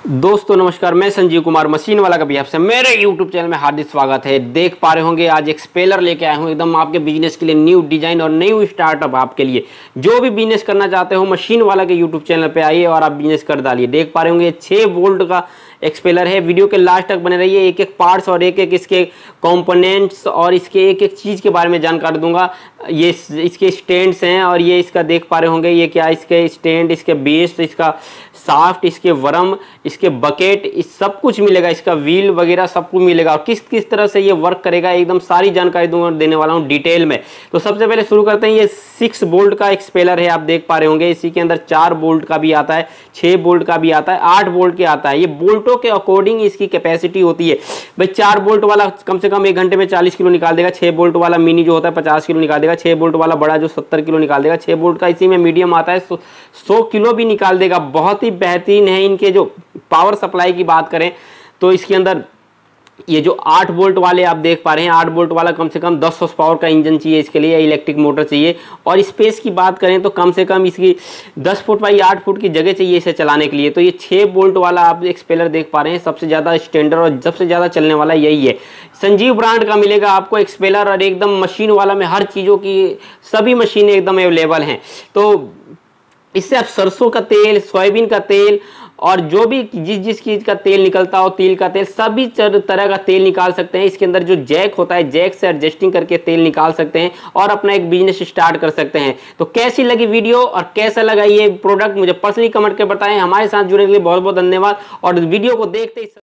दोस्तों नमस्कार, मैं संजीव कुमार मशीन वाला का भी आपसे मेरे YouTube चैनल में हार्दिक स्वागत है। देख पा रहे होंगे आज एक्सपेलर लेके आया हूँ एकदम आपके बिजनेस के लिए, न्यू डिजाइन और न्यू स्टार्टअप आपके लिए। जो भी बिजनेस करना चाहते हो मशीन वाला के YouTube चैनल पे आइए और आप बिजनेस कर डालिए। देख पा रहे होंगे 6 वोल्ट का एक्सपेलर है। वीडियो के लास्ट तक बने रहिए, एक एक पार्ट्स और एक एक इसके कंपोनेंट्स और इसके एक एक चीज़ के बारे में जानकारी दूंगा। ये इसके स्टैंड्स हैं और ये इसका देख पा रहे होंगे ये क्या, इसके स्टैंड, इसके बेस, इसका साफ्ट, इसके वरम, इसके बकेट, इस सब कुछ मिलेगा। इसका व्हील वगैरह सब कुछ मिलेगा और किस किस तरह से ये वर्क करेगा एकदम सारी जानकारी दूंगा, देने वाला हूँ डिटेल में। तो सबसे पहले शुरू करते हैं। ये 6 बोल्ट का एक्सपेलर है, आप देख पा रहे होंगे। इसी के अंदर 4 बोल्ट का भी आता है, 6 बोल्ट का भी आता है, 8 बोल्ट के आता है। ये बोल्टों के अकॉर्डिंग इसकी कैपेसिटी होती है भाई। 4 बोल्ट वाला कम से कम 1 घंटे में 40 किलो निकाल देगा। 6 बोल्ट वाला मिनी जो होता है 50 किलो निकाल देगा। 6 बोल्ट वाला बड़ा जो 70 किलो निकाल देगा। 6 बोल्ट का इसी में मीडियम आता है 100 किलो भी निकाल देगा। बहुत ही बेहतरीन है। इनके जो पावर सप्लाई की बात करें तो इसके अंदर ये जो 8 वोल्ट वाले आप देख पा रहे हैं, 8 वोल्ट वाला कम से कम 10 हॉर्स पावर का इंजन चाहिए इसके लिए, इलेक्ट्रिक मोटर चाहिए। और स्पेस की बात करें तो कम से कम इसकी 10 फुट बाई 8 फुट की जगह चाहिए इसे चलाने के लिए। तो ये 6 वोल्ट वाला आप एक्सपेलर देख पा रहे हैं, सबसे ज़्यादा स्टैंडर्ड और सबसे ज़्यादा चलने वाला यही है। संजीव ब्रांड का मिलेगा आपको एक्सपेलर और एकदम मशीन वाला में हर चीज़ों की सभी मशीनें एकदम अवेलेबल हैं। तो इससे आप सरसों का तेल, सोयाबीन का तेल और जो भी जिस चीज़ का तेल निकलता हो, तिल का तेल, सभी तरह का तेल निकाल सकते हैं। इसके अंदर जो जैक होता है, जैक से एडजस्टिंग करके तेल निकाल सकते हैं और अपना एक बिजनेस स्टार्ट कर सकते हैं। तो कैसी लगी वीडियो और कैसा लगा ये प्रोडक्ट मुझे पर्सनली कमेंट कर बताएं। हमारे साथ जुड़ने के लिए बहुत बहुत धन्यवाद और वीडियो को देखते ही